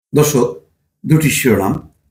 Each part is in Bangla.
দর্শক, দুটি শিরোনাম।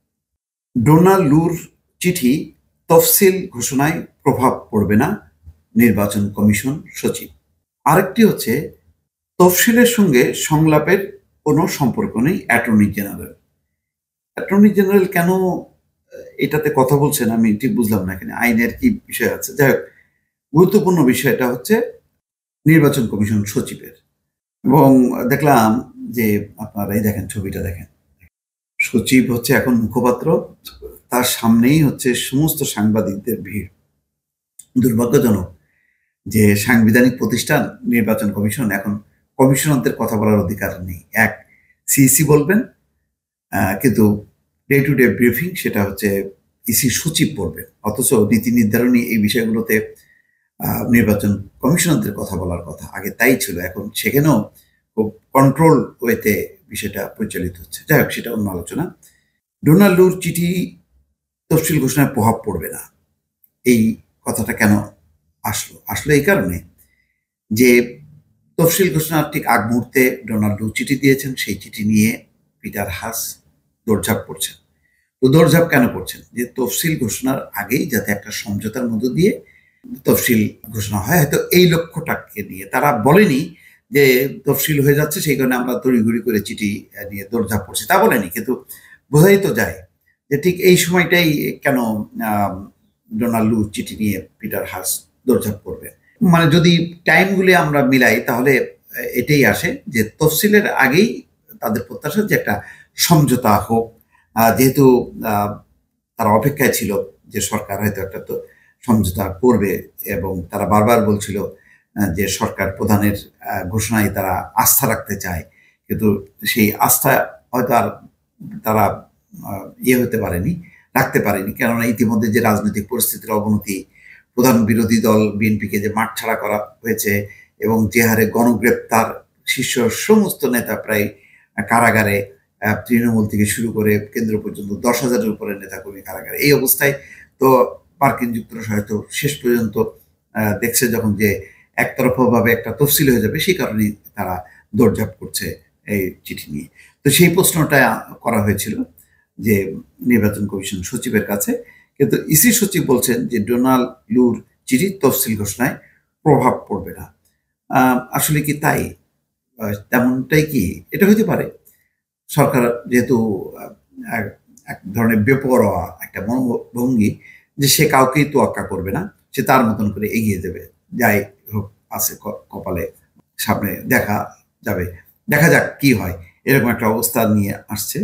ডোনাল্ড লুর চিঠি, তফসিল ঘোষণায় প্রভাব পড়বে না নির্বাচন কমিশন সচিব। আরেকটি হচ্ছে, তফসিলের সঙ্গে সংলাপের কোনো সম্পর্ক নেই অ্যাটর্নি জেনারেল। অ্যাটর্নি জেনারেল কেন এটাতে কথা বলছেন আমি ঠিক বুঝলাম না। এখানে আইনের কি বিষয় আছে? যাই হোক, গুরুত্বপূর্ণ বিষয়টা হচ্ছে নির্বাচন কমিশন সচিবের। এবং দেখলাম যে আপনারা এই দেখেন, ছবিটা দেখেন, সচিব হচ্ছে এখন মুখপাত্র, তার সামনেই হচ্ছে সমস্ত সাংবাদিকদের ভিড়। দুর্ভাগ্যজনক যে সাংবিধানিক প্রতিষ্ঠান নির্বাচন কমিশন এখন কমিশনারদের কথা বলার অধিকার নেই। এক, সিইসি বলবেন, কিন্তু ডে টু ডে ব্রিফিং সেটা হচ্ছে ইসি সচিব বলবেন, অথচ নীতি নির্ধারণী এই বিষয়গুলোতে নির্বাচন কমিশনারদের কথা বলার কথা। আগে তাই ছিল, এখন সেখানেও খুব কন্ট্রোল ওয়েতে বিষয়টা পরিচালিত হচ্ছে। যাই হোক, সেটা অন্য আলোচনা। ডোনাল্ড লুর চিঠি তফসিল ঘোষণায় প্রভাব পড়বে না, এই কথাটা কেন আসলো এই কারণে যে তফসিল ঘোষণার ঠিক আগ মুহূর্তে ডোনাল্ড লু চিঠি দিয়েছেন। সেই চিঠি নিয়ে পিটার হাস দৌড়ঝাঁপ করছেন। তো দৌড়ঝাঁপ কেন করছেন? যে তফসিল ঘোষণার আগেই যাতে একটা সমঝোতার মধ্য দিয়ে তফসিল ঘোষণা হয়, হয়তো এই লক্ষ্যটাকে নিয়ে। তারা বলেনি যে তফসিল হয়ে যাচ্ছে সেই কারণে আমরা তড়িঘড়ি করে চিঠি নিয়ে দৌড়ঝাঁপ করছি, তা বলেনি, কিন্তু বোঝাই তো যায় যে ঠিক এই সময়টাই কেন ডোনাল্ড লু চিঠি নিয়ে পিটার হাস দৌড়ঝাঁপ করবে। মানে যদি টাইমগুলি আমরা মিলাই তাহলে এটাই আসে যে তফসিলের আগেই তাদের প্রত্যাশা যে একটা সমঝোতা হোক। যেহেতু তারা অপেক্ষায় ছিল যে সরকার হয়তো একটা তো সমঝোতা করবে, এবং তারা বারবার বলছিল যে সরকার প্রধানের ঘোষণায় তারা আস্থা রাখতে চায়, কিন্তু সেই আস্থা হয়তো আর তারা রাখতে পারেনি। কেননা ইতিমধ্যে যে রাজনৈতিক পরিস্থিতির অবনতি, প্রধান বিরোধী দল বিএনপিকে যে মাঠছাড়া করা হয়েছে, এবং যে হারে গণগ্রেপ্তার, শীর্ষ সমস্ত নেতা প্রায় কারাগারে, তৃণমূল থেকে শুরু করে কেন্দ্র পর্যন্ত 10,000-এর উপরে নেতাকর্মী কারাগারে। এই অবস্থায় তো মার্কিন যুক্তরাষ্ট্র হয়তো শেষ পর্যন্ত দেখছে যখন যে একতরফাভাবে একটা তফসিল হয়ে যাবে, সেই কারণেই তারা দৌড়ঝাঁপ করছে এই চিঠি নিয়ে। তো সেই প্রশ্নটা করা হয়েছিল যে নির্বাচন কমিশন সচিবের কাছে, কিন্তু ইসি সচিব বলছেন যে ডোনাল্ড লুর চিঠি তফসিল ঘোষণায় প্রভাব পড়বে না। আসলে কি তাই? তেমনটাই কি? এটা হইতে পারে। সরকার যেহেতু এক ধরনের বেপরোয়া একটা মনোভঙ্গি, যে সে কাউকেই তোয়াক্কা করবে না, সে তার মতন করে এগিয়ে যাবে, যাই হোক আছে কপালে, সামনে দেখা যাবে, দেখা যাক কি হয়, এরকম একটা অবস্থা নিয়ে আসছে।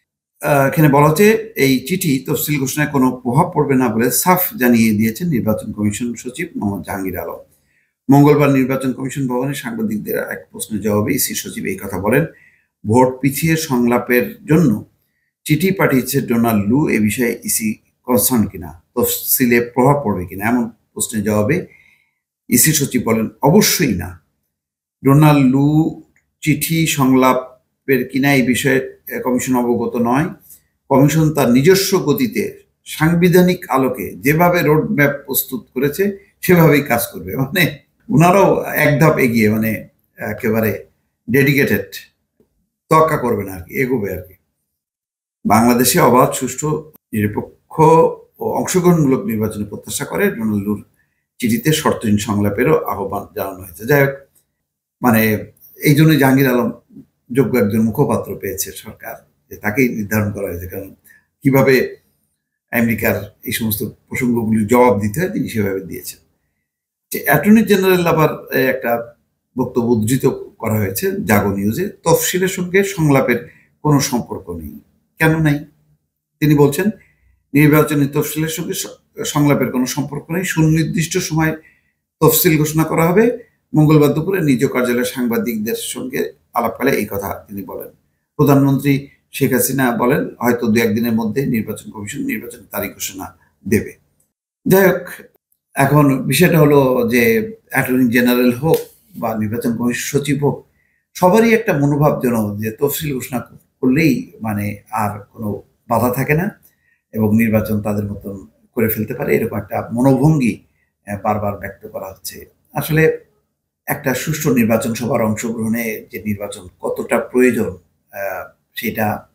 এখানে বলা হচ্ছে এই চিঠি তফসিল ঘোষণায় কোনো প্রভাব পড়বে না বলে সাফ জানিয়ে দিয়েছেন নির্বাচন কমিশন সচিব মোহাম্মদ জাহাঙ্গীর আলম। মঙ্গলবার নির্বাচন কমিশন ভবনে সাংবাদিকদের এক প্রশ্নের জবাবে ইসি সচিব এই কথা বলেন। ভোট পিছিয়ে সংলাপের জন্য চিঠি পাঠিয়েছে ডোনাল্ড লু, এ বিষয়ে ইসি কনসার্ন কিনা, তফসিলে প্রভাব পড়বে কিনা, এমন প্রশ্নের জবাবে ইসি সচিব বলেন অবশ্যই না। ডোনাল্ড লু চিঠি সংলাপের কিনা এই বিষয়ে কমিশন অবগত নয়। কমিশন তার নিজস্ব গতিতে সাংবিধানিক আলোকে যেভাবে রোড ম্যাপ প্রস্তুত করেছে সেভাবেই কাজ করবে। মানে ওনারাও এক ধাপ এগিয়ে, মানে একেবারে ডেডিকেটেড, তোয়াক্কা করবে না আর কি, এগোবে আর কি। বাংলাদেশে অবাধ, সুষ্ঠু, নিরপেক্ষ ও অংশগ্রহণমূলক নির্বাচনে প্রত্যাশা করে ডোনাল্ড লুর চিঠিতে শর্তহীন সংলাপেরও আহ্বান জানানো হয়েছে। যাই হোক, মানে এই জন্যই জাহাঙ্গীর আলম যোগ্য একজন মুখপাত্র পেয়েছে সরকার, যে তাকেই নির্ধারণ করা হয়েছে, কারণ কিভাবে আমেরিকার এই সমস্ত প্রসঙ্গগুলি জবাব দিতে হয় তিনি সেভাবে দিয়েছেন। অ্যাটর্নি জেনারেল আবার একটা বক্তব্য উদ্ধৃত করা হয়েছে জাগো নিউজে, তফসিলের সঙ্গে সংলাপের কোনো সম্পর্ক নেই। কেন নাই? তিনি বলছেন নির্বাচনী তফসিলের সঙ্গে সংলাপের কোনো সম্পর্ক নেই, সুনির্দিষ্ট সময় তফসিল ঘোষণা করা হবে। মঙ্গলবার দুপুরে নিজ কার্যালয়ে সাংবাদিকদের সঙ্গে আলাপকালে এই কথা তিনি বলেন। প্রধানমন্ত্রী শেখ হাসিনা বলেন হয়তো 2-1 দিনের মধ্যে নির্বাচন কমিশন নির্বাচনের তারিখ ঘোষণা দেবে। যাই হোক, এখন বিষয়টা হলো যে অ্যাটর্নি জেনারেল হোক বা নির্বাচন কমিশন সচিব হোক, সবারই একটা মনোভাব যেন যে তফসিল ঘোষণা করলেই মানে আর কোনো বাধা থাকে না এবং নির্বাচন তাদের মতন করে ফেলতে পারে, এরকম একটা মনোভঙ্গি বারবার ব্যক্ত করা হচ্ছে। আসলে একটা সুষ্ঠু নির্বাচন, সবার অংশগ্রহণে যে নির্বাচন কতটা প্রয়োজন সেটা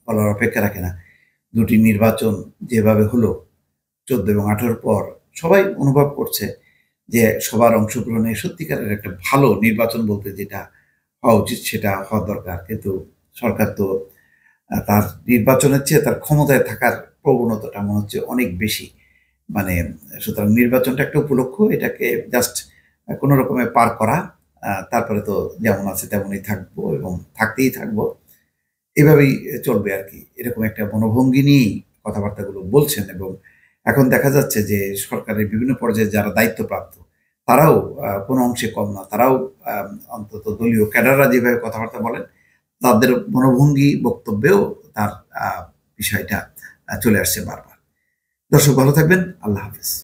বলার অপেক্ষা রাখে না। দুটি নির্বাচন যেভাবে হলো 14 এবং 18 পর সবাই অনুভব করছে যে সবার অংশগ্রহণে সত্যিকারের একটা ভালো নির্বাচন বলতে যেটা হওয়া উচিত সেটা হওয়া দরকার। কিন্তু সরকার তো তার নির্বাচনের চেয়ে তার ক্ষমতায় থাকার প্রবণতাটা মনে হচ্ছে অনেক বেশি। মানে সুতরাং নির্বাচনটা একটা উপলক্ষ, এটাকে জাস্ট কোনো রকমে পার করা, তারপরে তো যেমন আছে তেমনই থাকবো এবং থাকতেই থাকবো, এভাবেই চলবে আর কি। এরকম একটা মনোভঙ্গি নিয়েই কথাবার্তাগুলো বলছেন এবং এখন দেখা যাচ্ছে যে সরকারের বিভিন্ন পর্যায়ে যারা দায়িত্বপ্রাপ্ত তারাও কোনো অংশে কম না। তারাও অন্তত দলীয় ক্যাডাররা যেভাবে কথাবার্তা বলেন তাদের মনোভঙ্গি বক্তব্যেও তার বিষয়টা চলে আসছে বারবার। দর্শক ভালো থাকবেন। আল্লাহ হাফেজ।